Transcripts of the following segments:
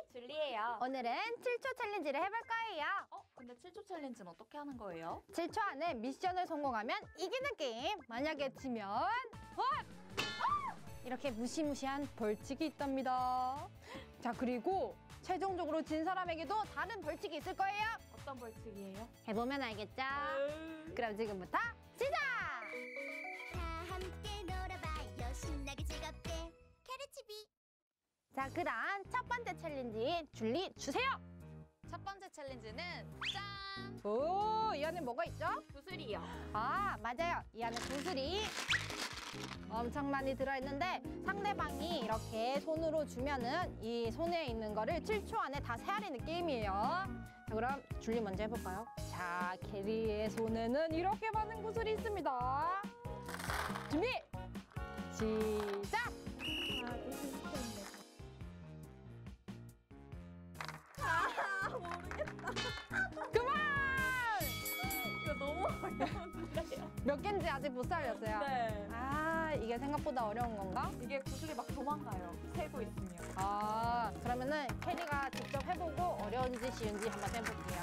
줄리예요. 오늘은 7초 챌린지를 해볼 거예요. 근데 7초 챌린지는 어떻게 하는 거예요? 7초 안에 미션을 성공하면 이기는 게임. 만약에 지면 이렇게 무시무시한 벌칙이 있답니다. 자, 그리고 최종적으로 진 사람에게도 다른 벌칙이 있을 거예요. 어떤 벌칙이에요? 해보면 알겠죠? 그럼 지금부터 시작! 다 함께 놀아봐요 신나게 즐겁게 캐르치비. 자, 그럼 첫 번째 챌린지 줄리 주세요! 첫 번째 챌린지는 짠! 오, 이 안에 뭐가 있죠? 구슬이요. 아, 맞아요. 이 안에 구슬이 엄청 많이 들어있는데 상대방이 이렇게 손으로 주면은 이 손에 있는 거를 7초 안에 다 세아리는 게임이에요. 자, 그럼 줄리 먼저 해볼까요? 자, 캐리의 손에는 이렇게 많은 구슬이 있습니다. 준비! 시작! 모르겠다. 그만! 이거 너무 어려운데요. 몇 개인지 아직 못 살렸어요. 네. 아, 이게 생각보다 어려운 건가? 이게 구슬이 막 도망가요. 세고 있으면. 아, 그러면은 캐리가 직접 해보고 어려운지 쉬운지 한번 해볼게요.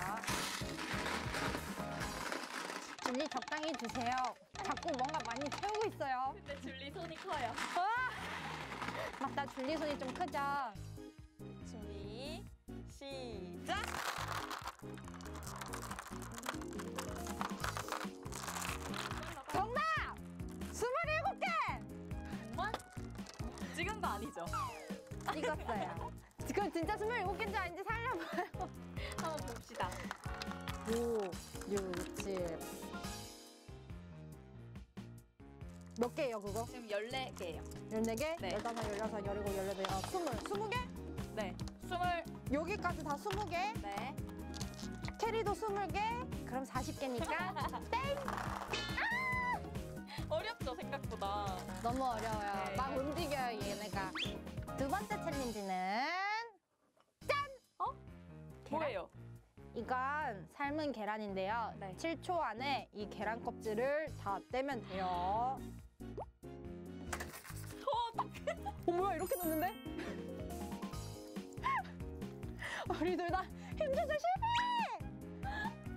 줄리 적당히 주세요. 자꾸 뭔가 많이 채우고 있어요. 근데 줄리 손이 커요. 맞다, 줄리 손이 좀 크죠? 준비, 시작! 정답! 27개! 정말? 지금도 아니죠? 찍었어요. 그럼 진짜 27개인지 아닌지 살려봐요. 한번 봅시다. 5, 6, 7. 몇 개예요, 그거? 지금 14개예요. 14개? 네. 15, 16, 17, 18, 20개? 네. 20. 여기까지 다 20개? 네. 캐리도 20개? 그럼 40개니까 땡! 어렵죠, 생각보다. 너무 어려워요. 네. 막 움직여요, 얘네가. 두 번째 챌린지는 뭐예요? 이건 삶은 계란인데요. 네. 7초 안에 이 계란 껍질을 다 떼면 돼요. 뭐야, 이렇게 넣는데? 우리 둘 다 힘줘서 실패!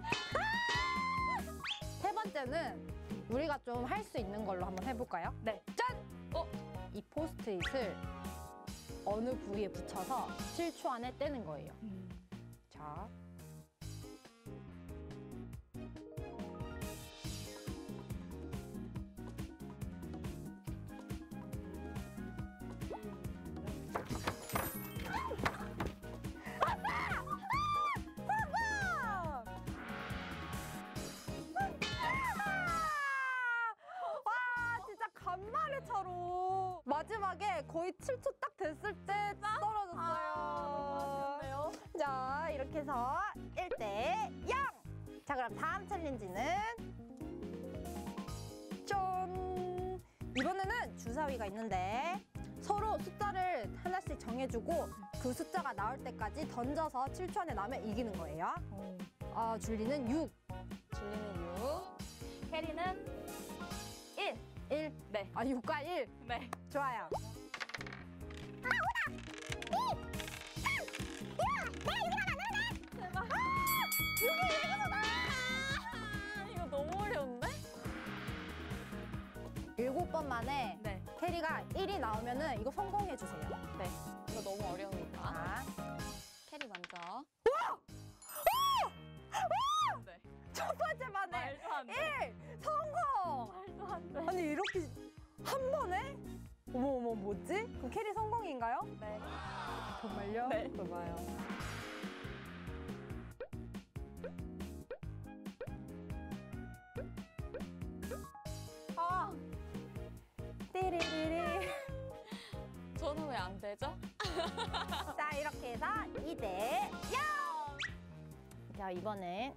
세 번째는 우리가 좀 할 수 있는 걸로 한번 해볼까요? 네. 짠! 이 포스트잇을 어느 부위에 붙여서 7초 안에 떼는 거예요. 자. 와, 진짜 간만에처럼 마지막에 거의 7초 딱 됐을 때 떨어졌어요. 아쉽네요. 자, 이렇게 해서 1대 0! 자, 그럼 다음 챌린지는 짠! 이번에는 주사위가 있는데 서로 숫자를 하나씩 정해주고 그 숫자가 나올 때까지 던져서 7초 안에 나오면 이기는 거예요. 줄리는 6. 줄리는 6. 캐리는 1. 1. 네. 아, 6과 1. 네. 좋아요. 이거 너무 어려운데? 7번 만에 네. 캐리가 1이 나오면은 이거 성공해주세요. 네. 이거 너무 어려우니까. 자, 캐리 먼저. 네. 첫 번째 만에 말도 안 돼. 1! 성공! 말도 안 돼. 아니, 이렇게 한 번에? 어머, 뭐지? 그럼 캐리 성공인가요? 네. 정말요? 네. 봐봐요. 아, 띠리리리. 저는 왜 안 되죠? 자, 이렇게 해서 2대 0! 자, 이번엔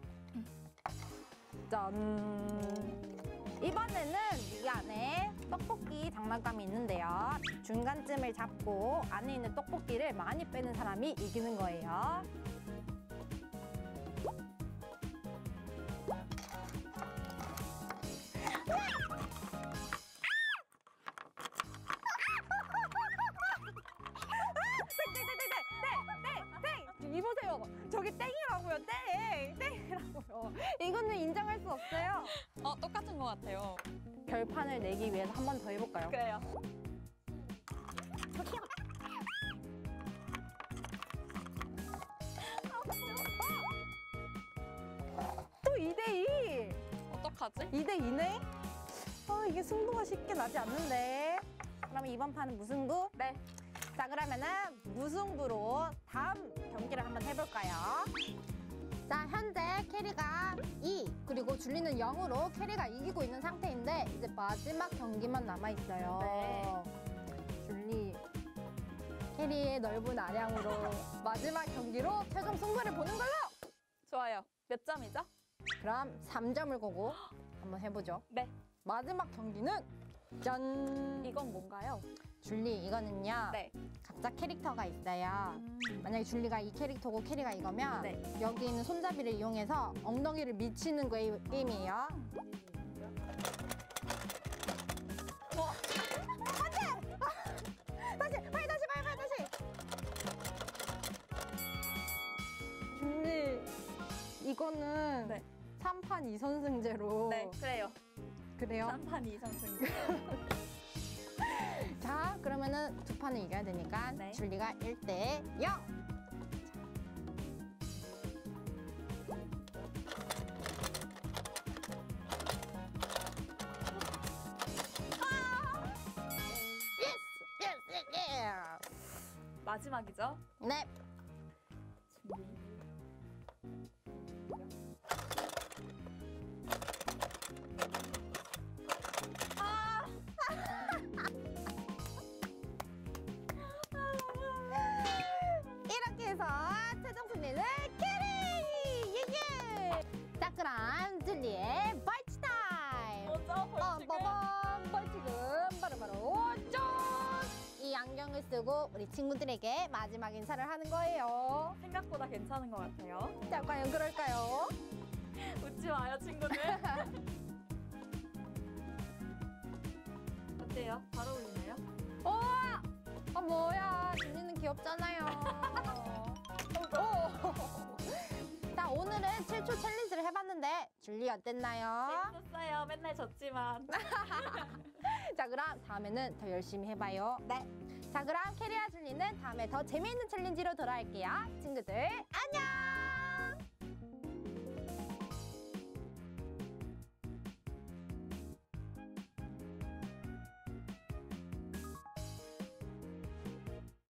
짠! 이번에는 이 안에 떡볶이 장난감이 있는데요. 중간쯤을 잡고 안에 있는 떡볶이를 많이 빼는 사람이 이기는 거예요. 네, 네, 네, 네, 네, 네, 네. 이보세요. 저기 땡이라고요. 땡이라고요. 이거는 인정할 수 없어요. 똑같은 것 같아요. 결판을 내기 위해서 한 번 더 해볼까요? 그래요. 또 2대2. 어떡하지? 2대2네? 이게 승부가 쉽게 나지 않는데. 그럼 이번 판은 무승부? 네. 자, 그러면은 무승부로 다음 경기를 한번 해볼까요? 자, 현재 캐리가 2, 그리고 줄리는 0으로 캐리가 이기고 있는 상태인데 이제 마지막 경기만 남아있어요. 네. 줄리, 캐리의 넓은 아량으로 마지막 경기로 최종 승부를 보는 걸로! 좋아요. 몇 점이죠? 그럼 3점을 거고 한번 해보죠. 네. 마지막 경기는 짠! 이건 뭔가요? 줄리, 이거는요. 네. 각자 캐릭터가 있어요. 만약에 줄리가 이 캐릭터고 캐리가 이거면 네. 여기 있는 손잡이를 이용해서 엉덩이를 미치는 게임이에요. 다시! 줄리, 이거는 네. 3판 2선승제로. 네, 그래요. 그래요? 3판 2선승. 자, 그러면은 두 판을 이겨야 되니까 네. 줄리가 1대0. 마지막이죠? 네. 이렇게 해서 최종 승리는 캐리! 예예! 자, 그럼 줄리의 벌칙 타임! 뭐죠? 벌칙은? 빠밤! 벌칙은 바로바로 짠! 이 안경을 쓰고 우리 친구들에게 마지막 인사를 하는 거예요. 생각보다 괜찮은 것 같아요. 자, 과연 그럴까요? 웃지 마요, 친구들. 어때요? 잘 어울리나요? 우와! 뭐야. 줄리는 귀엽잖아요. 자, 오늘은 7초 챌린지를 해봤는데 줄리 어땠나요? 재밌었어요. 맨날 졌지만. 자, 그럼 다음에는 더 열심히 해봐요. 네. 자, 그럼 캐리와 줄리는 다음에 더 재미있는 챌린지로 돌아올게요. 친구들, 안녕!